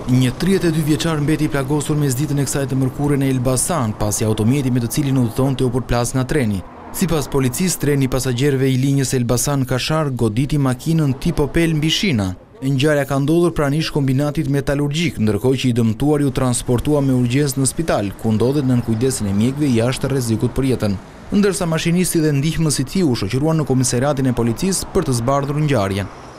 Një 32 vjeçar mbeti i plagosur mesditën e kësaj të mërkurë në Elbasan, pasi automjeti me të cilin udhëtonte u përplas nga treni. Sipas policisë, treni pasagjerëve i linjës Elbasan Kashar goditi makinën tip Opel mbi shina. Ngjarja ka ndodhur pranë kombinatit metalurgjik, ndërkohë që i dëmtuari u transportua me urgjencë në spital, ku ndodhet nën kujdesin e mjekëve jashtë rrezikut për jetën. Ndërsa mashinisti dhe ndihmësi i tij u shoqëruan në komisariatin e policisë për të zbardhur ngjarjen.